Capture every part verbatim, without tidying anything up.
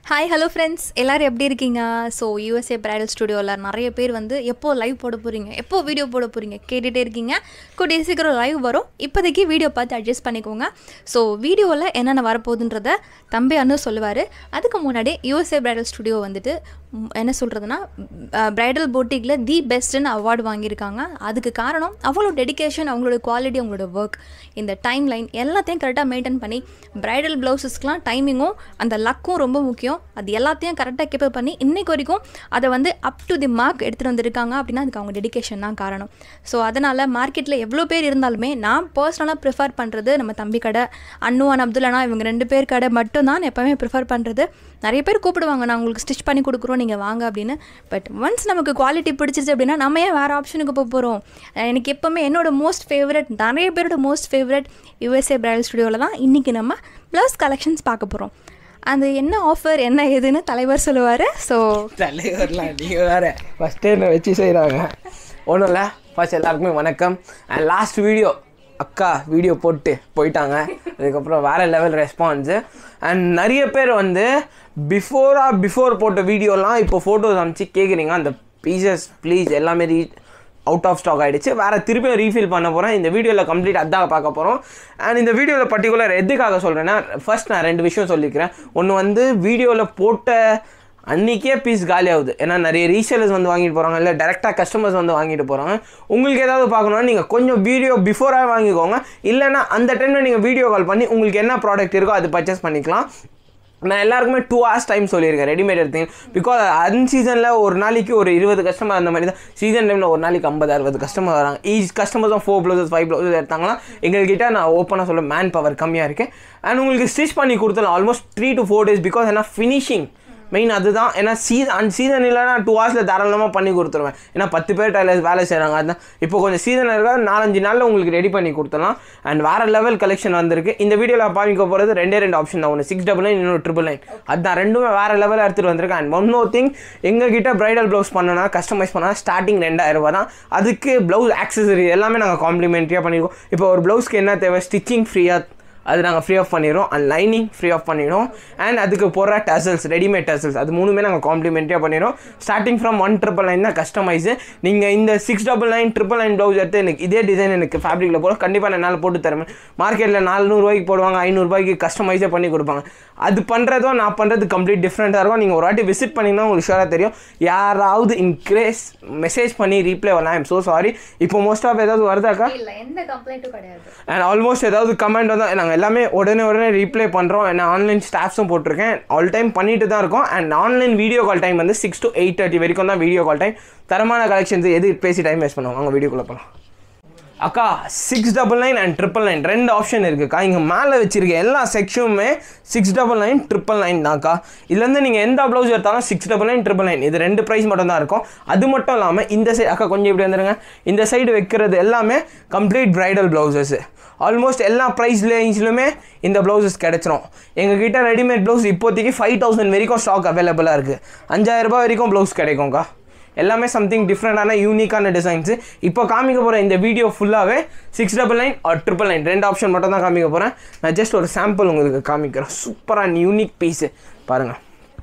Hi, hello friends. எல்லாரும் எப்படி இருக்கீங்க? So U S A Bridal Studioல நிறைய பேர் வந்து எப்போ லைவ் போட போறீங்க? எப்போ வீடியோ போட போறீங்க? கேட்டுட்டே இருக்கீங்க. கூடிய சீக்கிரம் லைவ் வரும். இப்போதைக்கு வீடியோ பார்த்து அட்ஜஸ்ட் பண்ணிக்கோங்க. So வீடியோல என்னென்ன வர போகுதுன்றத தம்பி அண்ணு சொல்லுவாரு. அதுக்கு முன்னாடி U S A Bridal Studio வந்துட்டு என்ன சொல்றதுன்னா பிரைடல் போட்டிக்ல தி பெஸ்ட்னு அவார்ட் வாங்கியிருக்காங்க. அதுக்கு காரணம் அவங்களோட டெடிகேஷன், அவங்களோட குவாலிட்டி, அவங்களோட ஒர்க், இந்த டைம் லைன் எல்லாத்தையும் கரெக்டாக மெயின்டைன் பண்ணி பிரைடல் ப்ளவுஸஸ்க்குலாம் டைமிங்கும் அந்த லக்கும் ரொம்ப முக்கியம். அது எல்லாத்தையும் கரெக்டாக கேப்பர் பண்ணி இன்றைக்கு வரைக்கும் அதை வந்து அப் டு தி மார்க் எடுத்துகிட்டு வந்திருக்காங்க. அப்படின்னா அதுக்கு அவங்க டெடிகேஷன் தான் காரணம். ஸோ அதனால் மார்க்கெட்டில் எவ்வளோ பேர் இருந்தாலுமே நான் பர்சனலாக ப்ரிஃபர் பண்ணுறது நம்ம தம்பி கடை, அன்னு அண்ட் அப்துல்லனா இவங்க ரெண்டு பேர் கடை மட்டும் தான் எப்போவுமே ப்ரிஃபர் பண்ணுறது. நிறைய பேர் கூப்பிடுவாங்க, நான் உங்களுக்கு ஸ்டிச் பண்ணி கொடுக்குறோம், நீங்கள் வாங்க அப்படின்னு. பட் ஒன்ஸ் நமக்கு குவாலிட்டி பிடிச்சிருச்சு அப்படின்னா நம்ம ஏன் வேறு ஆப்ஷனுக்கு போக போகிறோம்? எனக்கு எப்போவுமே என்னோட மோஸ்ட் ஃபேவரட், நிறைய பேரோட most favourite U S A Bridal Studioவில் தான் இன்றைக்கி நம்ம ப்ளவுஸ் கலெக்ஷன்ஸ் பார்க்க போகிறோம். அது என்ன ஆஃபர் என்ன ஏதுன்னு தலைவர் சொல்லுவார். ஸோ தலைவர்லாம் நீங்கள் வேறு ஃபஸ்ட்டே என்ன வச்சு செய்கிறாங்க. ஒன்றும் இல்லை, ஃபர்ஸ்ட் எல்லாருக்குமே வணக்கம். அண்ட் லாஸ்ட் வீடியோ அக்கா வீடியோ போட்டு போயிட்டாங்க. அதுக்கப்புறம் வேறு லெவல் ரெஸ்பான்ஸு. அண்ட் நிறைய பேர் வந்து பிஃபோராக பிஃபோர் போட்ட வீடியோலாம் இப்போ ஃபோட்டோஸ் அனுப்பிச்சு கேட்குறீங்க. அந்த பீசஸ் ப்ளீஸ் எல்லாமே ரீ அவுட் ஆஃப் ஸ்டாக் ஆகிடுச்சு. வேறு திருப்பியும் ரீஃபில் பண்ண போகிறேன். இந்த வீடியோவில் கம்ப்ளீட் அதான் பார்க்க போகிறோம். அண்ட் இந்த வீடியோவில் பர்டிகுலர் எதுக்காக சொல்கிறேன்னா, ஃபர்ஸ்ட் நான் ரெண்டு விஷயம் சொல்லிக்கிறேன். ஒன்று வந்து வீடியோவில் போட்ட அன்றைக்கே பீஸ் காலி ஆகுது. ஏன்னா நிறைய ரீசேலர்ஸ் வந்து வாங்கிட்டு போகிறாங்க, இல்லை டேரெக்டாக கஸ்டமர்ஸ் வந்து வாங்கிட்டு போகிறாங்க. உங்களுக்கு ஏதாவது பார்க்கணுன்னா நீங்கள் கொஞ்சம் வீடியோ பிஃபோராக வாங்கிக்கோங்க. இல்லைனா அந்த டைமில் நீங்கள் வீடியோ கால் பண்ணி உங்களுக்கு என்ன ப்ராடக்ட் இருக்கோ அது பர்ச்சேஸ் பண்ணிக்கலாம். நான் எல்லாருக்குமே டூ ஹவர்ஸ் டைம் சொல்லியிருக்கேன் ரெடிமேட் எடுத்தீங்க. பிகாஸ் அன் சீசனில் ஒரு நாளைக்கு ஒரு இருபது கஸ்டமர் அந்த மாதிரி தான். சீசன் டைமில் ஒரு நாளைக்கு ஐம்பது அறுபது கஸ்டமர் வராங்க. ஈச் கஸ்டமர் தான் ஃபோர் ப்ளவுசஸ் ஃபைவ் ப்ளவுசஸ் எடுத்தாங்கன்னா எங்கள்கிட்ட நான் ஓப்பனாக சொல்ல மேன் பவர் கம்மியாக இருக்குது. அண்ட் உங்களுக்கு ஸ்டிச் பண்ணி கொடுத்தலாம் almost three to four days. Because ஏன்னா ஃபினிஷிங் மெயின் அதுதான். ஏன்னா சீசன் அண்ட் சீசன் இல்லைனா டூ ஹவர்ஸில் தாராளமாக பண்ணி கொடுத்துருவேன். ஏன்னா பத்து பேர் டைலர்ஸ் வேலை செய்கிறாங்க. அதுதான் இப்போ கொஞ்சம் சீசன் இருக்காது, நாலஞ்சு நாளில் உங்களுக்கு ரெடி பண்ணி கொடுத்துடலாம். அண்ட் வேறு லெவல் கலெக்ஷன் வந்திருக்கு. இந்த வீடியோவில் பார்க்க போகிறது ரெண்டே ரெண்டு ஆப்ஷன் தான். ஒன்று சிக்ஸ் டபுள் நைன், இன்னொரு ட்ரிபிள் நைன். அதுதான் ரெண்டுமே வேறு லெவலில் எடுத்துகிட்டு வந்திருக்கேன். அண்ட் ஒன் மோர் திங், எங்கள் கிட்ட பிரைடல் ப்ளவுஸ் பண்ணோன்னா கஸ்டமைஸ் பண்ணால் ஸ்டார்டிங் ரெண்டாயிரம் ரூபா தான். அதுக்கு ப்ளவுஸ் ஆக்சசரி எல்லாமே நாங்கள் காம்ப்ளிமெண்ட்ரியாக பண்ணியிருக்கோம். இப்போ ஒரு ப்ளவுஸ்க்கு என்ன தேவை, ஸ்டிச்சிங் ஃப்ரீயாக அது நாங்கள் ஃப்ரீ ஆஃப் பண்ணிடுறோம். அண்ட் லைனிங் ஃப்ரீ ஆஃப் பண்ணிடுறோம். அண்ட் அதுக்கு போகிற டசல்ஸ், ரெடிமேட் டசல்ஸ், அது மூணுமே நாங்கள் காம்ப்ளிமெண்ட்டாக பண்ணிடுறோம். Starting from one triple nine தான் கஸ்டமைஸு. நீங்கள் இந்த six double nine triple nine blouse எடுத்து எனக்கு இதே டிசைன் எனக்கு ஃபேப்ரிக்கில் போட கண்டிப்பாக நான் என்னால் போட்டு தருவேன். மார்க்கெட்டில் நானூறுரூவாய்க்கு போடுவாங்க, ஐநூறுரூபாய்க்கு கஸ்டமைஸே பண்ணி கொடுப்பாங்க. அது பண்ணுறதும் நான் பண்ணுறது கம்ப்ளீட் டிஃப்ரெண்ட்டாக இருக்கும். நீங்கள் ஒரு வாட்டி விசிட் பண்ணிங்கன்னா உங்களுக்கு ஷூராக தெரியும். யாராவது இன்க்ரேஸ் மெசேஜ் பண்ணி ரீப்ளை வரலாம். I'm so sorry. இப்போ மோஸ்ட் ஆஃப் ஏதாவது வருதாக்கா? எந்த கம்ப்ளைண்ட்டும் கிடையாது. அண்ட் ஆல்மோஸ்ட் ஏதாவது கமெண்ட் வந்தால் நாங்கள் எல்லாமே உடனே உடனே ரீப்ளை பண்ணுறோம். ஏன்னா ஆன்லைன் ஸ்டாஃப்ஸும் போட்டிருக்கேன், ஆல் டைம் பண்ணிட்டு தான் இருக்கோம். And online video call time வந்து சிக்ஸ் டு எயிட் தேர்ட்டி வரைக்கும் தான் வீடியோ கால் டைம். தரமான கலெக்ஷன்ஸ் எது பேசி டைம் வேஸ்ட் பண்ணுவோம். அவங்க வீடியோக்குள்ளே போகலாம். அக்கா six double nine and triple nine ரெண்டு ஆப்ஷன் இருக்குக்கா. இங்கே மேலே வச்சிருக்க எல்லா செக்ஷனுமே six double nine triple nine தான்க்கா. இதுலேருந்து நீங்கள் எந்த ப்ளவுஸ் எடுத்தாலும் six double nine triple nine இது ரெண்டு ப்ரைஸ் மட்டும் தான் இருக்கும். அது மட்டும் இல்லாமல் இந்த சைடு அக்கா கொஞ்சம் இப்படி வந்துடுங்க, இந்த சைடு வைக்கிறது எல்லாமே கம்ப்ளீட் பிரைடல் ப்ளவுசஸ். ஆல்மோஸ்ட் எல்லா ப்ரைஸ் ரேஞ்சிலுமே இந்த ப்ளவுசஸ் கிடச்சிரும். எங்ககிட்ட ரெடிமேட் ப்ளவுஸ் இப்போதைக்கு ஃபைவ் தௌசண்ட் வரைக்கும் ஸ்டாக் அவைலபிளாக இருக்குது. அஞ்சாயிரம் ரூபாய் வரைக்கும் ப்ளவுஸ் கிடைக்கும்க்கா. எல்லாமே சம்திங் டிஃப்ரெண்டான யூனிக்கான டிசைன்ஸு. இப்போ காமிக்க போகிற இந்த வீடியோ ஃபுல்லாகவே six double nine or triple nine ரெண்டு ஆப்ஷன் மட்டும் தான் காமிக்க போகிறேன். நான் ஜஸ்ட் ஒரு சாம்பிள் உங்களுக்கு காமிக்கிறேன். சூப்பரான யூனிக் பீஸு பாருங்கள்.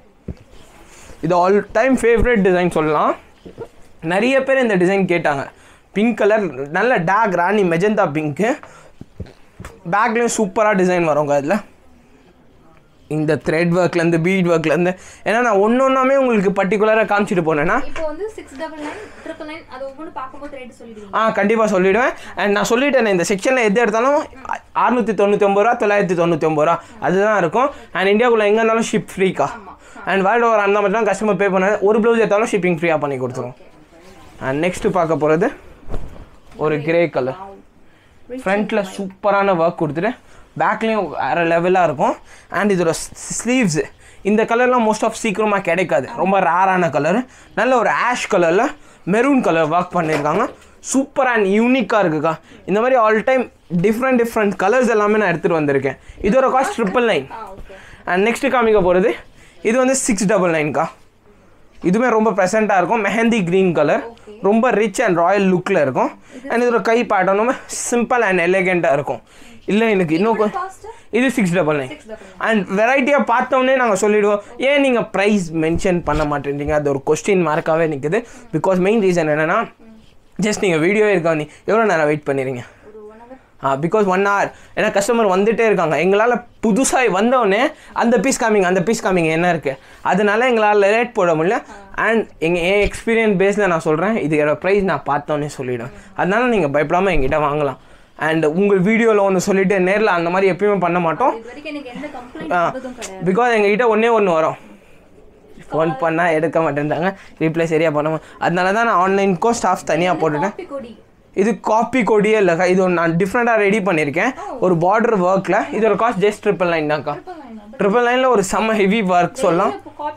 இது ஆல் டைம் ஃபேவரட் டிசைன் சொல்லலாம். நிறைய பேர் இந்த டிசைன் கேட்டாங்க. பிங்க் கலர், நல்ல டார்க் ராணி மெஜந்தா பிங்க்கு. பேக்லேயும் சூப்பராக டிசைன் வருங்க. அதில் இந்த த்ரெட் ஒர்க்லேருந்து பீட் ஒர்க்லேருந்து, ஏன்னா நான் ஒன்று ஒன்றாமே உங்களுக்கு பர்டிகுலராக காமிச்சிட்டு போனேன்னா ஆ கண்டிப்பாக சொல்லிவிடுவேன். அண்ட் நான் சொல்லிட்டேன் இந்த செக்ஷனில் எது எடுத்தாலும் அறுநூற்றி தொண்ணூற்றி ஒம்பது ரூபா தொள்ளாயிரத்தி தொண்ணூற்றி ஒம்பது ரூபா அதுதான் இருக்கும். அண்ட் இந்தியாவுக்குள்ளே எங்கே இருந்தாலும் ஷிப் ஃப்ரீக்கா. அண்ட் வேர்ல்டு ஓவர் அந்த மாதிரி தான் கஸ்டமர் பே பண்ண ஒரு ப்ளவுஸ் எடுத்தாலும் ஷிப்பிங் ஃப்ரீயாக பண்ணி கொடுத்துருவோம். அண்ட் நெக்ஸ்ட்டு பார்க்க போகிறது ஒரு கிரே கலர். ஃப்ரண்ட்டில் சூப்பரான ஒர்க் கொடுத்துட்டு பேக்லேயும் வேறு லெவலாக இருக்கும். அண்ட் இதோட ஸ்லீவ்ஸு இந்த கலர்லாம் மோஸ்ட் ஆஃப் சீக்கிரமாக கிடைக்காது, ரொம்ப ரேரான கலர். நல்ல ஒரு ஆஷ் கலரில் மெரூன் கலர் ஒர்க் பண்ணியிருக்காங்க. சூப்பர் அண்ட் யூனிக்காக இருக்குக்கா. இந்த மாதிரி all time different different colours எல்லாமே நான் எடுத்துகிட்டு வந்திருக்கேன். இதோட cost triple nine. And next காமிக்க போகிறது இது வந்து சிக்ஸ் டபுள் நைன்க்கா. இதுவுமே ரொம்ப ப்ரெசென்ட்டாக இருக்கும். மெஹந்தி க்ரீன் கலர், ரொம்ப ரிச் அண்ட் ராயல் லுக்கில் இருக்கும். அண்ட் இதோட கை பேட்டர்னுமே சிம்பிள் அண்ட் எலிகெண்ட்டாக இருக்கும். இல்லை எனக்கு இன்னும் இது சிக்ஸ் டபுள் நைன் அண்ட் வெரைட்டியாக பார்த்தோன்னே நாங்கள் சொல்லிவிடுவோம். ஏன் நீங்கள் ப்ரைஸ் மென்ஷன் பண்ண மாட்டேன்றீங்க? அது ஒரு கொஸ்டின் மார்க்காகவே நிற்குது. பிகாஸ் மெயின் ரீசன் என்னென்னா ஜஸ்ட் நீங்கள் வீடியோ இருக்கா நீ எவ்வளோ நேரம் வெயிட் பண்ணிடுறீங்க? ஆ பிகாஸ் ஒன் ஹவர் ஏன்னா கஸ்டமர் வந்துகிட்டே இருக்காங்க. எங்களால் புதுசாக வந்தோடனே அந்த பீஸ் காமிங்க அந்த பீஸ் காமிங்க என்ன இருக்குது, அதனால எங்களால் ரேட் போட முடியல. அண்ட் எங்கள் என் எக்ஸ்பீரியன்ஸ் பேஸில் நான் சொல்கிறேன், இதோட ப்ரைஸ் நான் பார்த்தோன்னே சொல்லிவிடுவேன். அதனால நீங்கள் பயப்படாமல் எங்கிட்ட வாங்கலாம். அண்ட் உங்கள் வீடியோவில் ஒன்று சொல்லிவிட்டு நேரில் அந்த மாதிரி எப்பயுமே பண்ண மாட்டோம். ஆ பிகாஸ் எங்ககிட்ட ஒன்றே ஒன்று வரும், ஃபோன் பண்ணால் எடுக்க மாட்டேன்றாங்க, ரீப்ளை சரியாக பண்ண. அதனால தான் நான் ஆன்லைனுக்கோ ஸ்டாஃப்ஸ் தனியாக போட்டுட்டேன். இது காப்பி கொடியே இல்லைக்கா, இது ஒன்று நான் டிஃப்ரெண்ட்டாக ரெடி பண்ணியிருக்கேன் ஒரு பார்டர் ஒர்க்கில். இதோட காஸ்ட் ஜஸ்ட் ட்ரிபிள் நைன் தான்க்கா. ட்ரிபிள் நைனில் ஒரு செம்ம ஹெவி ஒர்க் சொல்லலாம்.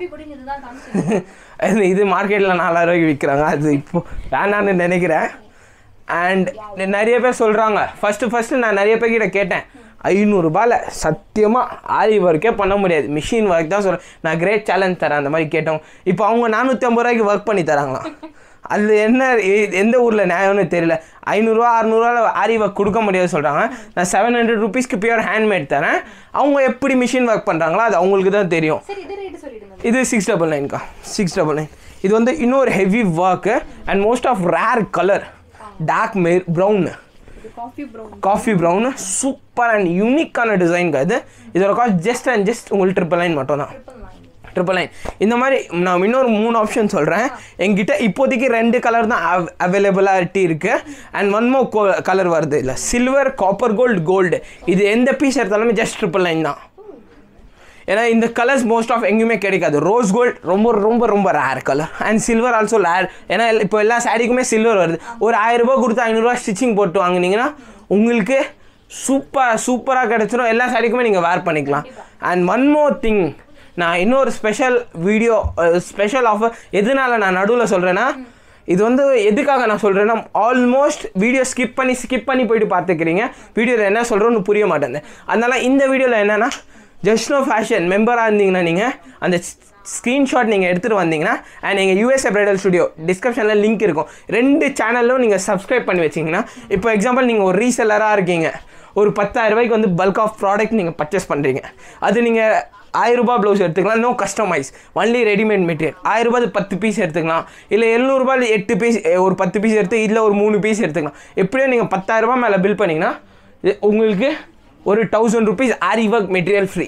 இது மார்க்கெட்டில் நாலாயிரம் ரூபாய்க்கு விற்கிறாங்க, அது இப்போ வேணான்னு நினைக்கிறேன். அண்ட் நிறைய பேர் சொல்கிறாங்க, ஃபஸ்ட்டு ஃபஸ்ட்டு நான் நிறைய பேர்கிட்ட கேட்டேன், ஐநூறுரூபாவில் சத்தியமாக ஆரி ஒர்க்கே பண்ண முடியாது, மிஷின் ஒர்க் தான் சொல்கிறேன், நான் கிரேட் சேலஞ்ச் தரேன் அந்த மாதிரி கேட்டோம். இப்போ அவங்க நானூற்றி ஐம்பது ரூபாய்க்கு ஒர்க் பண்ணி தராங்களாம். அது என்ன எந்த ஊரில் நியாயம்னு தெரியல. ஐநூறுரூவா அறநூறுவா ஆரி ஒர்க் கொடுக்க முடியாது சொல்கிறாங்க. நான் செவன் ஹண்ட்ரட் ருபீஸ்க்கு பியூர் ஹேண்ட்மேட் தரேன். அவங்க எப்படி மிஷின் ஒர்க் பண்ணுறாங்களோ அது அவங்களுக்கு தான் தெரியும். இது சிக்ஸ் டபுள் நைன்க்கா, சிக்ஸ் டபுள் நைன். இது வந்து இன்னொரு heavy work and most of rare colour dark மே brown coffee brown super and யூனிக்கான டிசைன்க்கு. அது இதோட காஸ்ட் ஜஸ்ட் அண்ட் ஜஸ்ட் உங்களுக்கு ட்ரிபிள் நைன் மட்டும் தான். Triple nine. இந்த மாதிரி நான் இன்னொரு மூணு ஆப்ஷன் சொல்கிறேன். எங்கிட்ட இப்போதைக்கு ரெண்டு கலர் தான் அவ் அவைலபிளாகிட்டி இருக்குது. அண்ட் ஒன் மோ கலர் வருது இல்லை, சில்வர் காப்பர் கோல்டு கோல்டு. இது எந்த பீஸ் எடுத்தாலுமே ஜஸ்ட் ட்ரிபிள் நைன் தான். ஏன்னா இந்த கலர்ஸ் மோஸ்ட் ஆஃப் எங்கேயுமே கிடைக்காது. ரோஸ் கோல்டு ரொம்ப ரொம்ப ரொம்ப rare colour and silver also rare. ஏன்னா இப்போ எல்லா சாரீக்குமே சில்வர் வருது. ஒரு ஆயிரரூபா கொடுத்து ஐநூறுரூவா ஸ்டிச்சிங் போட்டு வாங்கினீங்கன்னா உங்களுக்கு சூப்பர் சூப்பராக கிடச்சிடும். எல்லா சாரீக்குமே நீங்கள் வேர் பண்ணிக்கலாம். அண்ட் ஒன் மோர் திங், நான் இன்னொரு ஸ்பெஷல் வீடியோ ஸ்பெஷல் ஆஃபர் எதனால நான் நடுவில் சொல்கிறேன்னா, இது வந்து எதுக்காக நான் சொல்கிறேன்னா, ஆல்மோஸ்ட் வீடியோ ஸ்கிப் பண்ணி ஸ்கிப் பண்ணி போயிட்டு பார்த்துக்கிறீங்க, வீடியோவில் என்ன சொல்கிறோன்னு புரிய மாட்டேங்குது. அதனால் இந்த வீடியோவில் என்னென்னா, ஜஸ்ட் நோ ஃபேஷன் மெம்பராக இருந்தீங்கன்னா நீங்கள் அந்த ஸ்க்ரீன்ஷாட் நீங்கள் எடுத்துகிட்டு வந்தீங்கன்னா அண்ட் எங்கள் யூஎஸ்ஏ பிரைடல் ஸ்டுடியோ டிஸ்கிரிப்ஷனில் லிங்க் இருக்கும். ரெண்டு சேனலும் நீங்கள் சப்ஸ்கிரைப் பண்ணி வச்சிங்கன்னா, இப்போ எக்ஸாம்பிள் நீங்கள் ஒரு ரீசெல்லராக இருக்கீங்க, ஒரு பத்தாயிரம் ரூபாய்க்கு வந்து பல்க் ஆஃப் ப்ராடக்ட் நீங்கள் பர்ச்சேஸ் பண்ணுறீங்க. அது நீங்கள் ஆயிரரூபா ப்ளவுஸ் எடுத்துக்கலாம், no customise, only readymade material. ஆயிரரூபா பத்து பீஸ் எடுத்துக்கலாம், இல்லை எழுநூறுபாயில் எட்டு பீஸ் ஒரு பத்து பீஸ் எடுத்து இல்லை ஒரு மூணு பீஸ் எடுத்துக்கலாம். எப்படியோ நீங்கள் பத்தாயிரரூபா மேலே பில் பண்ணிங்கன்னா உங்களுக்கு ஒரு thousand rupees aari work material free.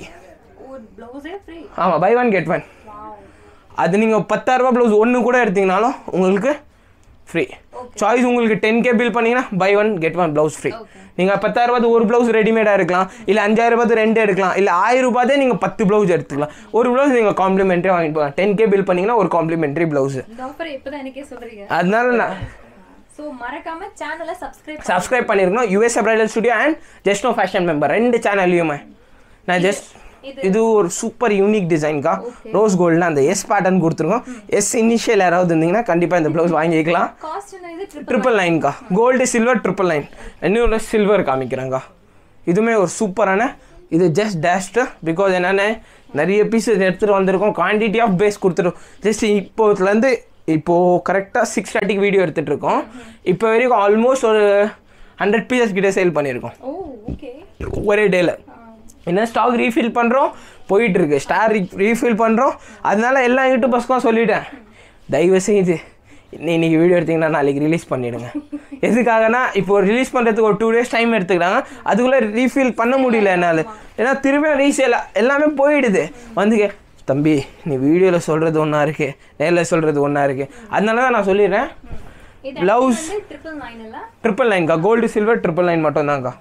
ஆமாம், பை ஒன் கெட் ஒன். அது நீங்கள் பத்தாயிரரூபா ப்ளவுஸ் ஒன்று கூட எடுத்திங்கனாலும் உங்களுக்கு ஃப்ரீ. சாய்ஸ் உங்களுக்கு டென் கே பில் பண்ணிங்கன்னா buy one get one blouse free. நீங்கள் பத்தாயிரரூபாது ஒரு ப்ளவுஸ் ரெடிமேடாக இருக்கலாம், இல்லை அஞ்சாயிரரூபாது ரெண்டு எடுக்கலாம், இல்லை ஆயிரம் ரூபாதே நீங்கள் பத்து ப்ளவுஸ் எடுத்துக்கலாம். ஒரு ப்ளவுஸ் நீங்கள் காம்ப்ளிமெண்ட்ரி வாங்கிட்டு போகலாம். டென் கே பில் பண்ணிங்கன்னா ஒரு காம்ப்ளிமெண்ட்ரி ப்ளவுஸ். அதனால நான் சப்ஸ்கிரைப் பண்ணிருக்கணும். USA bridal studio and just no fashion member ரெண்டு சேனல்லையுமே. நான் ஜஸ்ட் இது ஒரு சூப்பர் யூனிக் டிசைன்க்கா, ரோஸ் கோல்டில் அந்த எஸ் பேட்டர்ன் கொடுத்துருக்கோம். எஸ் இனிஷியல் யாராவது இருந்தீங்கன்னா கண்டிப்பாக இந்த ப்ளவுஸ் வாங்கிக்கலாம். ட்ரிபிள் நைன்க்கா, கோல்டு சில்வர் ட்ரிபிள் நைன். இன்னொரு சில்வர் காமிக்கிறேங்க்கா. இதுவுமே ஒரு சூப்பரான, இது ஜஸ்ட் டேஷ்டு பிகாஸ் என்னென்ன நிறைய பீஸ் எடுத்துகிட்டு வந்திருக்கோம், குவான்டிட்டி ஆஃப் பேஸ் கொடுத்துருக்கோம். ஜஸ்ட் இப்போதுலேருந்து இப்போது கரெக்டாக சிக்ஸ் தேர்ட்டிக்கு வீடியோ எடுத்துகிட்டு இருக்கோம். இப்போ வரைக்கும் ஆல்மோஸ்ட் ஒரு ஹண்ட்ரட் பீசஸ் கிட்டே சேல் பண்ணியிருக்கோம் ஒரே டேயில். என்ன ஸ்டாக் ரீஃபில் பண்ணுறோம் போயிட்டுருக்கு, ஸ்டார் ரீஃபில் பண்ணுறோம். அதனால எல்லா யூடியூபர்ஸ்க்கும் சொல்லிவிட்டேன், தயவு செய்து இன்றைக்கி வீடியோ எடுத்திங்கன்னா நாளைக்கு ரிலீஸ் பண்ணிவிடுங்க. எதுக்காகனா இப்போ ரிலீஸ் பண்ணுறதுக்கு ஒரு டூ டேஸ் டைம் எடுத்துக்கிறாங்க, அதுக்குள்ளே ரீஃபில் பண்ண முடியல என்னால். ஏன்னா திரும்ப ரீசேல் எல்லாமே போயிடுது. வந்து தம்பி நீ வீடியோவில் சொல்கிறது ஒன்றா இருக்குது, நேரில் சொல்கிறது ஒன்றா இருக்குது. அதனால தான் நான் சொல்லிடுறேன், ப்ளவுஸ் ட்ரிபிள் நைன்க்கா, கோல்டு சில்வர் ட்ரிபிள் நைன் மட்டும்தான்க்கா.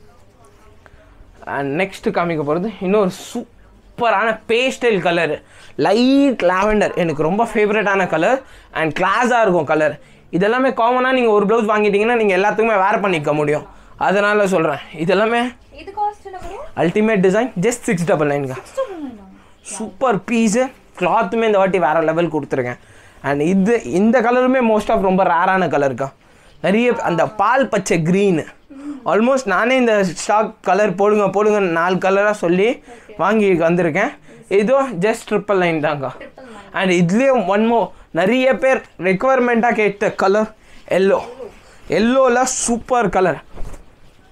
அண்ட் நெக்ஸ்ட்டு காமிக்க போகிறது இன்னொரு சூப்பரான பேஸ்டல் கலர், லைட் லாவெண்டர், எனக்கு ரொம்ப ஃபேவரட்டான கலர் அண்ட் கிளாஸாக இருக்கும் கலர். இதெல்லாமே காமனாக நீங்கள் ஒரு ப்ளவுஸ் வாங்கிட்டீங்கன்னா நீங்கள் எல்லாத்துக்குமே வேர் பண்ணிக்க முடியும். அதனால் சொல்கிறேன், இதெல்லாமே ultimate design just six double நைன்க்கா. சூப்பர் பீஸு, கிளாத்துமே இந்த வாட்டி வேறு லெவல் கொடுத்துருக்கேன். அண்ட் இது இந்த கலருமே மோஸ்ட் ஆஃப் ரொம்ப ரேரான கலருக்கா. நிறைய அந்த பால் பச்சை க்ரீனு, ஆல்மோஸ்ட் நானே இந்த ஸ்டாக் கலர் போடுங்க போடுங்க நாலு கலராக சொல்லி வாங்கி வந்திருக்கேன். இதுவும் ஜஸ்ட் ட்ரிபிள் நைன் தாங்க்கா. அண்ட் இதுலேயும் ஒன் மோ நிறைய பேர் ரெக்குவயர்மெண்ட்டாக கேட்ட கலர் எல்லோ. எல்லோவில் சூப்பர் கலர்,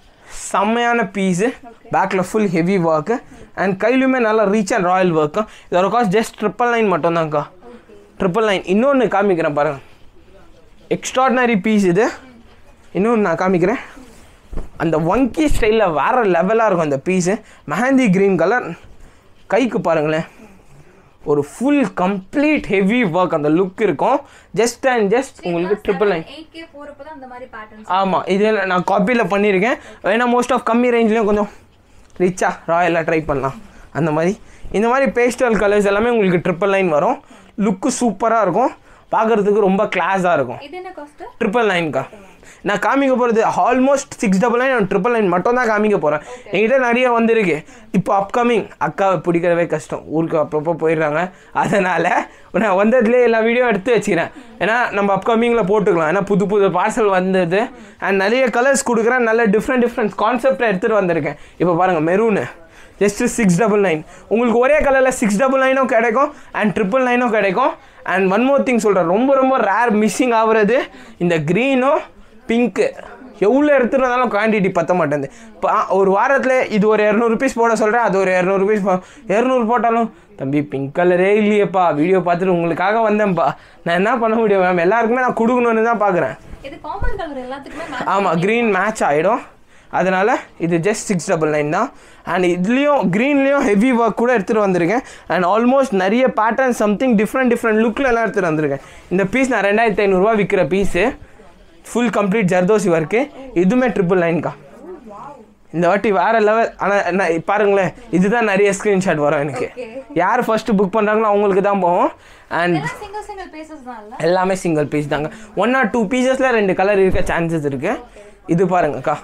செம்மையான பீஸு பேக்கில் ஃபுல் ஹெவி ஒர்க்கு அண்ட் கையிலுமே நல்லா ரீச் அண்ட் ராயல் ஒர்க்கு இதோட cost just triple nine மட்டும்தான்க்கா triple nine இன்னொன்று காமிக்கிறேன் பாருங்கள் எக்ஸ்ட்ராடினரி பீஸ் இது இன்னொன்று நான் காமிக்கிறேன் அந்த வங்கி ஸ்டைலில் வேறு லெவலாக இருக்கும் அந்த பீஸு மெஹந்தி க்ரீன் கலர் கைக்கு பாருங்களேன் ஒரு ஃபுல் கம்ப்ளீட் ஹெவி ஒர்க் அந்த லுக் இருக்கும் ஜஸ்ட் அண்ட் ஜஸ்ட் உங்களுக்கு ட்ரிபிள் நைன் ஆமாம் இது நான் காப்பியில் பண்ணியிருக்கேன் வேணா மோஸ்ட் ஆஃப் கம்மி ரேஞ்ச்லேயும் கொஞ்சம் ரிச்சாக ராயலாக ட்ரை பண்ணலாம் அந்த மாதிரி இந்த மாதிரி பேஸ்டல் கலர்ஸ் எல்லாமே உங்களுக்கு ட்ரிபிள் நைன் வரும் லுக்கு சூப்பராக இருக்கும் பார்க்குறதுக்கு ரொம்ப கிளாஸாக இருக்கும் ட்ரிபிள் நைன்க்கா நான் காமிக்க போகிறது almost six double nine triple nine மட்டும் தான் காமிக்க போகிறேன் என்கிட்ட நிறைய வந்திருக்கு இப்போ அப்கமிங் அக்காவை பிடிக்கிறவே கஷ்டம் ஊருக்கு அப்பப்போ போயிடுறாங்க அதனால் நான் வந்ததுலேயே எல்லா வீடியோ எடுத்து வச்சுக்கிறேன் ஏன்னா நம்ம அப்கமிங்கில் போட்டுக்கலாம் ஏன்னா புது புது பார்சல் வந்தது அண்ட் நிறைய கலர்ஸ் கொடுக்குறேன் நல்ல டிஃப்ரெண்ட் டிஃப்ரெண்ட் கான்செப்டை எடுத்துகிட்டு வந்திருக்கேன் இப்போ பாருங்கள் maroon just six double nine உங்களுக்கு ஒரே கலரில் சிக்ஸ் டபுள் நைனும் கிடைக்கும் அண்ட் ட்ரிபிள் நைனும் கிடைக்கும் அண்ட் ஒன் மோர் திங் சொல்கிறேன் ரொம்ப ரொம்ப ரேர் மிஸ்ஸிங் ஆகுறது இந்த க்ரீனும் பிங்க்கு எவ்வளோ எடுத்துகிட்டு வந்தாலும் குவான்டிட்டி பற்ற மாட்டேங்குது இப்போ ஒரு வாரத்தில் இது ஒரு இரநூறு பீஸ் போட சொல்கிறேன் அது ஒரு இரநூறு பீஸ் இரநூறு போட்டாலும் தம்பி பிங்க் கலரே இல்லையேப்பா வீடியோ பார்த்துட்டு உங்களுக்காக வந்தேன்ப்பா நான் என்ன பண்ண முடியும் மேம் எல்லாருக்குமே நான் கொடுக்கணுன்னு தான் பார்க்குறேன் ஆமாம் க்ரீன் மேட்ச் ஆகிடும் அதனால் இது ஜஸ்ட் சிக்ஸ் டபுள் நைன் தான் அண்ட் இதுலேயும் க்ரீன்லேயும் ஹெவி ஒர்க் கூட எடுத்துகிட்டு வந்திருக்கேன் அண்ட் ஆல்மோஸ்ட் நிறைய பேட்டர்ன் சம்திங் டிஃப்ரெண்ட் டிஃப்ரெண்ட் லுக்கில் எல்லாம் எடுத்துகிட்டு வந்திருக்கேன் இந்த பீஸ் நான் ரெண்டாயிரத்தி ஐநூறுரூவா விற்கிற piece full complete zardozi work இதுவுமே ட்ரிபிள் நைன்க்கா இந்த வாட்டி வேறு லெவல் ஆனால் பாருங்களேன் இதுதான் நிறைய ஸ்க்ரீன்ஷாட் வரும் எனக்கு யார் ஃபஸ்ட்டு புக் பண்ணுறாங்களோ அவங்களுக்கு தான் போகும் அண்ட் எல்லாமே சிங்கிள் பீஸ் தாங்க ஒன் ஆர் டூ பீசஸில் ரெண்டு கலர் இருக்க சான்சஸ் இருக்குது இது பாருங்கக்கா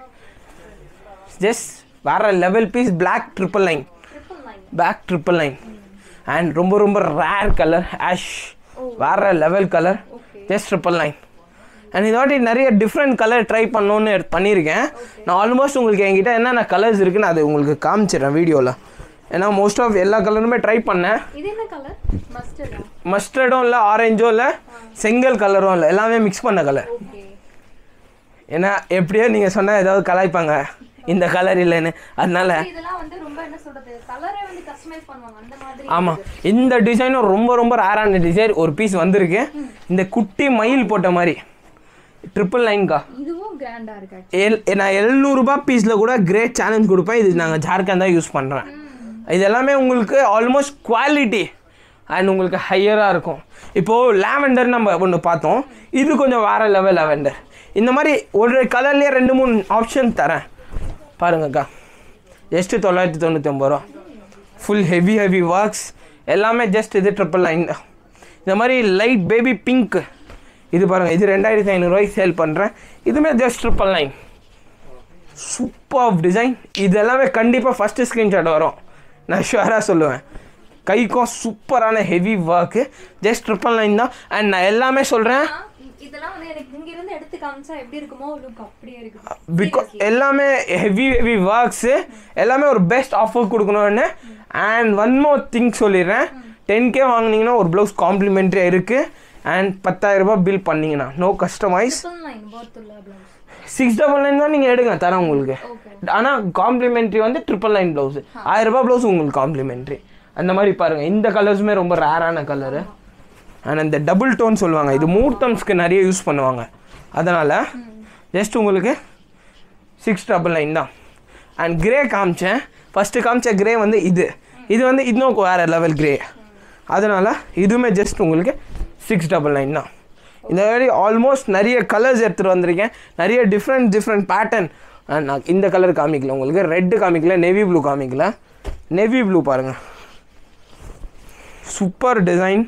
ஜஸ்ட் வேறு level piece black triple nine back triple nine and ரொம்ப ரொம்ப ரேர் கலர் ஆஷ் வேறு level colour just triple nine and இதாட்டி நிறைய டிஃப்ரெண்ட் கலர் ட்ரை பண்ணணுன்னு பண்ணியிருக்கேன் நான் ஆல்மோஸ்ட் உங்களுக்கு என்கிட்ட என்னென்ன கலர்ஸ் இருக்குன்னு அது உங்களுக்கு காமிச்சிடுறேன் வீடியோவில் ஏன்னா மோஸ்ட் ஆஃப் எல்லா கலருமே ட்ரை பண்ணேன் மஸ்டர்டும் இல்லை ஆரஞ்சும் இல்லை செங்கல் கலரும் இல்லை எல்லாமே மிக்ஸ் பண்ண கலர் ஏன்னா எப்படியோ நீங்கள் சொன்னால் ஏதாவது கலாய்ப்பாங்க இந்த கலர் இல்லைன்னு அதனால ஆமாம் இந்த டிசைனும் ரொம்ப ரொம்ப ரேரான டிசைன் ஒரு பீஸ் வந்திருக்கு இந்த குட்டி மயில் போட்ட மாதிரி ட்ரிபிள் நைன்க்கா எல் நான் எழுநூறுபா பீஸில் கூட கிரேட் சேலஞ்ச் கொடுப்பேன் இது நாங்கள் ஜார்க்கண்ட் தான் யூஸ் பண்ணுறேன் இது எல்லாமே உங்களுக்கு ஆல்மோஸ்ட் குவாலிட்டி அண்ட் உங்களுக்கு ஹையராக இருக்கும் இப்போது லாவெண்டர் நம்ம ஒன்று பார்த்தோம் இது கொஞ்சம் வேறு லெவல் லாவெண்டர் இந்த மாதிரி ஒரு கலர்லேயே ரெண்டு மூணு ஆப்ஷன் தரேன் பாருங்கக்கா ஜஸ்ட்டு தொள்ளாயிரத்தி தொண்ணூற்றி ஒம்பது ரூபா ஃபுல் ஹெவி ஹெவி ஒர்க்ஸ் எல்லாமே ஜஸ்ட் இது ட்ரிபிள் நைன் தான் இந்த மாதிரி லைட் பேபி பிங்க் இது பாருங்கள் இது ரெண்டாயிரத்தி ஐநூறுரூவாய்க்கு சேல் பண்ணுறேன் இதுவுமே just triple nine super design இது எல்லாமே கண்டிப்பாக ஃபஸ்ட்டு ஸ்க்ரீன்ஷாட் வரும் நான் ஷுவராக சொல்லுவேன் கைக்கும் சூப்பரான heavy work just triple nine தான் அண்ட் நான் எல்லாமே சொல்கிறேன் பிகாஸ் எல்லாமே ஹெவி ஹெவி ஒர்க்ஸு எல்லாமே ஒரு பெஸ்ட் ஆஃபர் கொடுக்கணும்னு அண்ட் ஒன் மோர் திங் சொல்லிடுறேன் டென் கே வாங்கினீங்கன்னா ஒரு ப்ளவுஸ் காம்ப்ளிமெண்ட்ரியாக இருக்குது அண்ட் பத்தாயிரரூபா பில் பண்ணிங்கன்னா no customise six double nine தான் நீங்கள் எடுங்க தரேன் உங்களுக்கு ஆனால் காம்ப்ளிமெண்ட்ரி வந்து ட்ரிபிள் நைன் ப்ளவுஸு ஆயிரரூபா ப்ளவுஸ் உங்களுக்கு காம்ப்ளிமெண்ட்ரி அந்த மாதிரி பாருங்கள் இந்த கலர்ஸுமே ரொம்ப ரேரான கலரு அண்ட் அந்த டபுள் டோன் சொல்லுவாங்க இது மூர்த்தம்ஸ்க்கு நிறைய யூஸ் பண்ணுவாங்க அதனால் ஜஸ்ட் உங்களுக்கு சிக்ஸ் டபுள் நைன் தான் அண்ட் கிரே காமிச்சேன் ஃபஸ்ட்டு காமிச்ச கிரே வந்து இது இது வந்து இன்னும் வேறு லெவல் கிரே அதனால் இதுவுமே ஜஸ்ட் உங்களுக்கு சிக்ஸ் டபுள் நைன் தான் இந்த மாதிரி ஆல்மோஸ்ட் நிறைய கலர்ஸ் எடுத்துகிட்டு வந்திருக்கேன் நிறைய டிஃப்ரெண்ட் டிஃப்ரெண்ட் பேட்டர்ன் அண்ட் நான் இந்த கலர் காமிக்கல உங்களுக்கு ரெட்டு காமிக்கல நேவி ப்ளூ காமிக்கல நேவி ப்ளூ பாருங்கள் சூப்பர் டிசைன்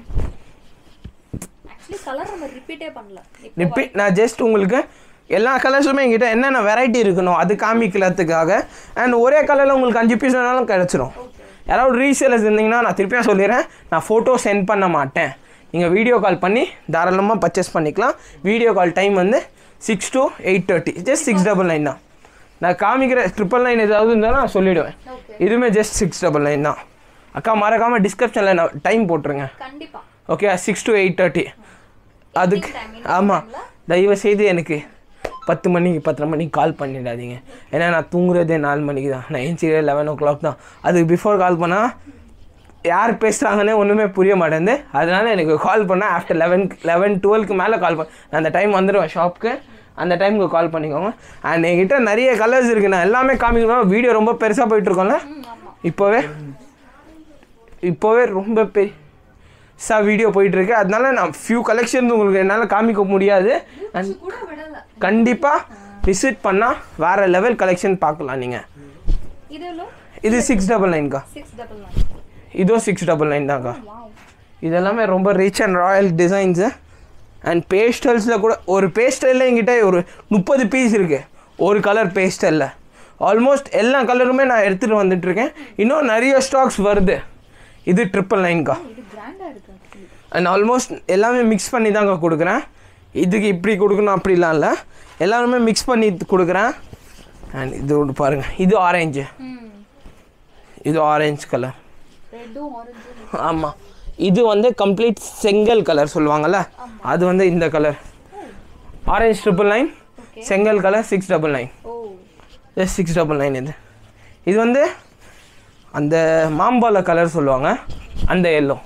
ரிப்பீட் நான் ஜஸ்ட் உங்களுக்கு எல்லா கலர்ஸுமே என்கிட்ட என்னென்ன வெரைட்டி இருக்கணும் அது காமிக்கலத்துக்காக அண்ட் ஒரே கலரில் உங்களுக்கு அஞ்சு பீஸ் வேணாலும் கிடச்சிரும் யாராவது ரீசேலர்ஸ் இருந்தீங்கன்னா நான் திருப்பியாக சொல்லிடுறேன் நான் ஃபோட்டோ சென்ட் பண்ண மாட்டேன் நீங்கள் வீடியோ கால் பண்ணி தாராளமாக பர்ச்சேஸ் பண்ணிக்கலாம் வீடியோ கால் டைம் வந்து six to eight thirty just six double nine தான் நான் காமிக்கிற ட்ரிபிள் நைன் ஏதாவது இருந்தாலும் நான் சொல்லிவிடுவேன் இதுவுமே ஜஸ்ட் சிக்ஸ் டபுள் நைன் தான் அக்கா மறக்காமல் டிஸ்கிரிப்ஷனில் நான் டைம் போட்டுருங்க okay six to eight thirty அதுக்கு ஆமாம் தயவு செய்து எனக்கு பத்து மணிக்கு பத்தரை மணிக்கு கால் பண்ணிடாதீங்க. ஏன்னா நான் தூங்குறதே நாலு மணிக்கு தான். நான் ஏஞ்சிக்கிறே லெவன் ஓ கிளாக் தான். அதுக்கு பிஃபோர் கால் பண்ணால் யார் பேசுகிறாங்கன்னே ஒன்றுமே புரிய மாட்டேங்குது. அதனால் எனக்கு கால் பண்ணால் ஆஃப்டர் லெவன் லெவன் டுவெல்க்கு மேலே கால் பண்ண நான் அந்த டைம் வந்துடுவேன் ஷாப்புக்கு. அந்த டைமுக்கு கால் பண்ணிக்கோங்க. அண்ட் என்கிட்ட நிறைய கலர்ஸ் இருக்குது. நான் எல்லாமே காமிக்கணும். வீடியோ ரொம்ப பெருசாக போயிட்டுருக்கோம்ல. இப்போவே இப்போவே ரொம்ப பெருசாக வீடியோ போயிட்டுருக்கு. அதனால நான் ஃபியூ கலெக்ஷன்ஸ் உங்களுக்கு என்னால் காமிக்க முடியாது. அண்ட் கண்டிப்பாக விசிட் பண்ணால் வேறு லெவல் கலெக்ஷன் பார்க்கலாம் நீங்கள். இது சிக்ஸ் டபுள் நைன்க்கா. இதுவும் சிக்ஸ் டபுள் நைன் தான்க்கா. இதெல்லாமே ரொம்ப rich and royal designs. And பேஸ்டல்ஸில் கூட ஒரு பேஸ்டலில் என்கிட்ட ஒரு முப்பது பீஸ் இருக்குது. ஒரு கலர் பேஸ்டலில் ஆல்மோஸ்ட் எல்லா கலருமே நான் எடுத்துகிட்டு வந்துட்டுருக்கேன். இன்னும் நிறைய ஸ்டாக்ஸ் வருது. இது ட்ரிபிள் நைன்க்கா. அண்ட் ஆல்மோஸ்ட் எல்லாமே மிக்ஸ் பண்ணி தாங்க கொடுக்குறேன். இதுக்கு இப்படி கொடுக்கணும் அப்படிலாம் இல்லை, எல்லாருமே மிக்ஸ் பண்ணி கொடுக்குறேன். அண்ட் இது ஒன்று பாருங்கள். இது ஆரஞ்சு. இது ஆரஞ்சு கலர். ஆமாம். இது வந்து கம்ப்ளீட் செங்கல் கலர் சொல்லுவாங்கள்ல, அது வந்து இந்த கலர். ஆரஞ்சு ட்ரிபிள் நைன், செங்கல் colour six double nine. Yes six double nine. இது இது வந்து அந்த மாம்பழ கலர் சொல்லுவாங்க, அந்த எல்லோ.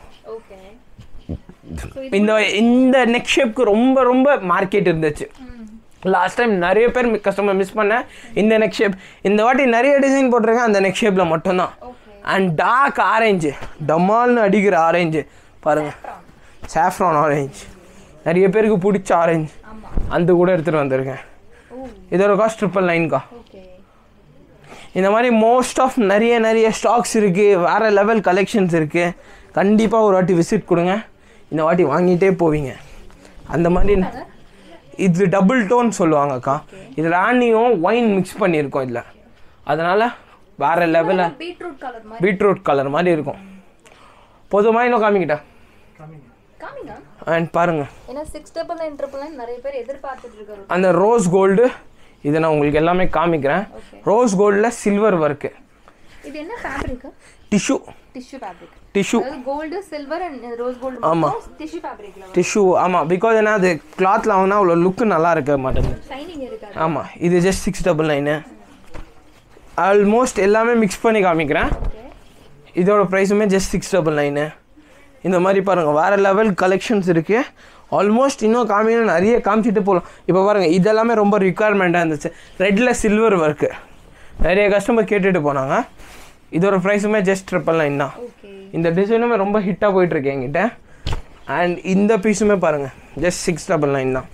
இந்த இந்த நெக் ஷேப்க்கு ரொம்ப ரொம்ப மார்க்கெட் இருந்துச்சு லாஸ்ட் டைம். நிறைய பேர் கஸ்டமர் மிஸ் பண்ணேன் இந்த நெக் ஷேப். இந்த வாட்டி நிறைய டிசைன் போட்டிருக்கேன் அந்த நெக் ஷேப்பில் மட்டும்தான். அண்ட் டார்க் ஆரஞ்சு, டமால்னு அடிக்கிற ஆரஞ்சு பாருங்கள். சாஃப்ரான் ஆரஞ்சு நிறைய பேருக்கு பிடிச்ச ஆரஞ்சு, அந்த கூட எடுத்துகிட்டு வந்திருக்கேன். இதோட காஸ்ட் ட்ரிபிள் நைன்க்கா. இந்த மாதிரி மோஸ்ட் ஆஃப் நிறைய நிறைய ஸ்டாக்ஸ் இருக்குது. வேறு லெவல் கலெக்ஷன்ஸ் இருக்குது. கண்டிப்பாக ஒரு வாட்டி விசிட் கொடுங்க. இந்த வாட்டி வாங்கிட்டே போவீங்க. அந்த மாதிரி இது டபுள் டோன் சொல்லுவாங்கக்கா. இது ராணியும் ஒயின் மிக்ஸ் பண்ணியிருக்கோம் இதில். அதனால் வேறு லெவலில் பீட்ரூட் கலர் மாதிரி இருக்கும். பொதுவாக இன்னும் காமிக்கிட்டா அண்ட் பாருங்கள். அந்த ரோஸ் கோல்டு இதை நான் உங்களுக்கு எல்லாமே காமிக்கிறேன். ரோஸ் கோல்டில் சில்வர் ஒர்க்கு. இது என்ன fabric? Tissue. Tissue fabric. Tissue gold silver and rose gold. ஆமாம், டிஷ்யூ ஃபேப்ரிக்ல டிஷ்யூ. ஆமாம், பிகாஸ் ஏன்னா அது கிளாத்தில் வாங்கினா அவ்வளோ லுக்கு நல்லா இருக்க மாட்டேங்குது. ஷைனிங் இருக்காது. ஆமாம். இது just six double nine. Almost எல்லாமே மிக்ஸ் பண்ணி காமிக்கிறேன். இதோட ப்ரைஸுமே ஜஸ்ட் சிக்ஸ் டபுள் நைனு. இந்த மாதிரி பாருங்கள் வேறு லெவல் கலெக்ஷன்ஸ் இருக்குது. ஆல்மோஸ்ட் இன்னும் காமிக்கணும் நிறைய காமிச்சிட்டு போகலாம். இப்போ பாருங்கள் இதெல்லாமே ரொம்ப ரிக்குவயர்மெண்ட்டாக இருந்துச்சு. ரெட்டில் சில்வர் ஒர்க்கு நிறைய கஸ்டமர் கேட்டுட்டு போனாங்க. இதோட ப்ரைஸுமே ஜஸ்ட் ட்ரிபிள் நைன் தான். இந்த டிசைனுமே ரொம்ப ஹிட்டாக போயிட்டுருக்கு என்கிட்ட. அண்ட் இந்த பீஸுமே பாருங்கள் ஜஸ்ட் சிக்ஸ் டபுள் நைன் தான்.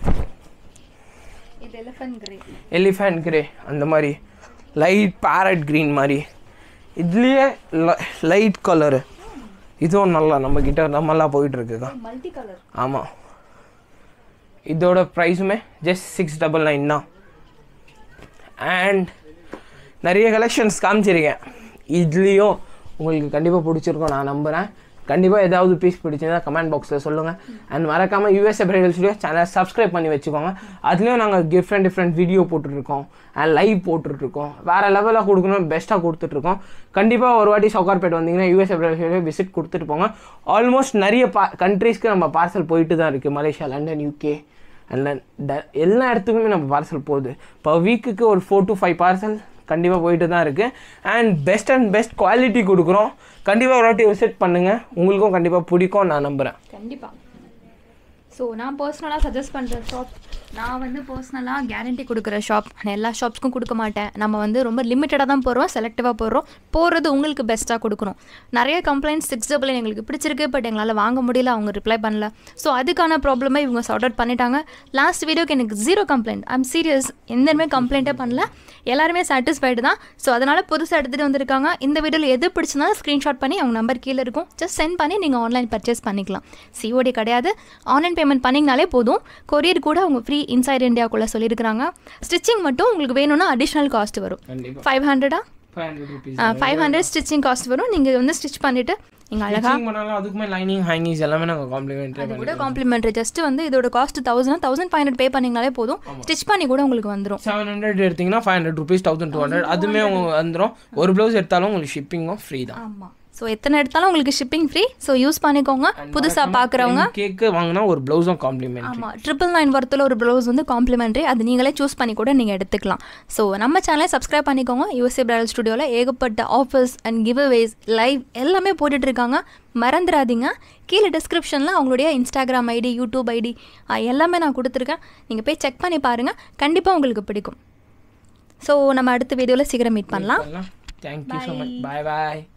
எலிஃபண்ட் கிரே அந்த மாதிரி லைட் பேரட் க்ரீன் மாதிரி. இதுலேயே லைட் கலரு. இதுவும் நல்லா நம்மக்கிட்ட நம்மளாம் போயிட்டுருக்குக்கா. ஆமாம். இதோட ப்ரைஸுமே ஜஸ்ட் சிக்ஸ் டபுள் நைன் தான். அண்ட் நிறைய கலெக்ஷன்ஸ் காமிச்சிருக்கேன். இதுலேயும் உங்களுக்கு கண்டிப்பாக பிடிச்சிருக்கும் நான் நம்புகிறேன். கண்டிப்பாக ஏதாவது பீஸ் பிடிச்சிருந்தா கமெண்ட் பாக்ஸில் சொல்லுங்கள். அண்ட் மறக்காமல் யூஎஸ்ஏ பிரைடல் ஸ்டுடியோ சேனலை சப்ஸ்கிரைப் பண்ணி வச்சுக்கோங்க. அதுலேயும் நாங்கள் டிஃப்ரெண்ட் டிஃப்ரெண்ட் வீடியோ போட்டுட்ருக்கோம் அண்ட் லைவ் போட்டுட்ருக்கோம். வேறு லெவலாக கொடுக்கணும், பெஸ்ட்டாக கொடுத்துட்ருக்கோம். கண்டிப்பாக ஒரு வாட்டி சவுகார்பேட் வந்தீங்கன்னா யூஎஸ்ஏ பிரைடல் ஸ்டுடியோ விசிட் கொடுத்துட்டு போங்க. ஆல்மோஸ்ட் நிறைய பா கண்ட்ரீஸ்க்கு நம்ம பார்சல் போயிட்டு தான் இருக்குது. மலேசியா, லண்டன், யூகே அண்ட் ட எல்லா இடத்துக்குமே நம்ம பார்சல் போகுது. இப்போ வீக்குக்கு ஒரு ஃபோர் டு ஃபைவ் பார்சல் கண்டிப்பாக போயிட்டு தான் இருக்குது. And best and best quality கொடுக்குறோம். கண்டிப்பாக ஒரு வாட்டி விசிட் பண்ணுங்கள். உங்களுக்கும் கண்டிப்பாக பிடிக்கும் நான் நம்புகிறேன். கண்டிப்பாக. ஸோ நான் பர்சனலாக சஜஸ்ட் பண்ணுற ஷாப், நான் வந்து பர்சனலாக கேரண்டி கொடுக்குற ஷாப். நான் எல்லா ஷாப்ஸ்க்கும் கொடுக்க மாட்டேன். நம்ம வந்து ரொம்ப லிமிட்டடாக தான் போடுறோம், செலக்டிவாக போடுறோம். போகிறது உங்களுக்கு பெஸ்ட்டாக கொடுக்கணும். நிறைய கம்ப்ளைண்ட்ஸ் சிக்ஸ் டபுள் நைன் எங்களுக்கு பிடிச்சிருக்கு, பட் எங்களால் வாங்க முடியல, அவங்க ரிப்ளை பண்ணல. ஸோ அதுக்கான ப்ராப்ளமே இவங்க சார்ட் அவுட் பண்ணிட்டாங்க. லாஸ்ட் வீடியோக்கு எனக்கு ஜீரோ கம்ப்ளைண்ட். ஐம் சீரியஸ், எந்தமே கம்ப்ளைண்ட்டே பண்ணல. எல்லாருமே சாட்டிஸ்ஃபைடு தான். ஸோ அதனால் புதுசாக எடுத்துகிட்டு வந்திருக்காங்க. இந்த வீடியோவில் எது பிடிச்சிருந்தாலும் ஸ்க்ரீன்ஷாட் பண்ணி அவங்க நம்பர் கீழே இருக்கும், ஜஸ்ட் சென்ட் பண்ணி நீங்கள் ஆன்லைன் பர்ச்சேஸ் பண்ணிக்கலாம். சிஓடி கிடையாது. ஆன்லைன் பேமெண்ட் பண்ணிங்கனாலே போதும். கொரியர் கூட அவங்க ஃப்ரீ இன்சைட் இந்தியாவுக்குள்ளே சொல்லியிருக்கிறாங்க. ஸ்டிச்சிங் மட்டும் உங்களுக்கு வேணும்னா அடிஷ்னல் காஸ்ட் வரும். ஃபைவ் ஹண்ட்ரடா ஃபைவ் ஹண்ட்ரட் ஸ்டிச்சிங் காஸ்ட் வரும். நீங்கள் வந்து ஸ்டிச் பண்ணிவிட்டு நீங்கள் அழகாக அதுக்குமே லைனிங் ஹேங்கிங்ஸ் எல்லாமே நாங்கள் காம்ப்ளிமெண்ட்ரி அது கூட காம்ப்ளிமெண்ட்ரி. ஜஸ்ட் வந்து இதோட cost thousand thousand five hundred pay பண்ணிங்கனாலே போதும். ஸ்டிச் பண்ணி கூட உங்களுக்கு வந்துடும். செவன் ஹண்ட்ரட் எடுத்திங்கன்னா five hundred rupees thousand two hundred அதுவுமே உங்களுக்கு வந்துடும். ஒரு ப்ளவுஸ் எடுத்தாலும் உங்களுக்கு ஷிப்பிங்கும் ஃப்ரீ தான். ஆமாம். ஸோ எத்தனை எடுத்தாலும் உங்களுக்கு ஷிப்பிங் ஃப்ரீ. ஸோ யூஸ் பண்ணிக்கோங்க. புதுசாக பார்க்குறவங்க கேக்கு வாங்கினா ஒரு ப்ளவுஸும் காம்ப்ளிமெண்ட். ஆமாம், ட்ரிபிள் நைன் ஒர்த்தில் ஒரு ப்ளவுஸ் வந்து காம்ப்ளிமெண்ட்ரி. அது நீங்களே சூஸ் பண்ணி கூட நீங்கள் எடுத்துக்கலாம். ஸோ நம்ம சேனலை சப்ஸ்கிரைப் பண்ணிக்கோங்க. யூஎஸ்ஏ பிரைடல் ஸ்டுடியோவில் ஏகப்பட்ட ஆஃபர்ஸ் அண்ட் கிவ்அவேஸ் லைவ் எல்லாமே போட்டுட்ருக்காங்க. மறந்துடாதீங்க. கீழே டிஸ்கிரிப்ஷனில் அவங்களுடைய இன்ஸ்டாகிராம் ஐடி, யூடியூப் ஐடி எல்லாமே நான் கொடுத்துருக்கேன். நீங்கள் போய் செக் பண்ணி பாருங்கள், கண்டிப்பாக உங்களுக்கு பிடிக்கும். ஸோ நம்ம அடுத்த வீடியோவில் சீக்கிரம் மீட் பண்ணலாம். Thank you so much. பாய் பாய்.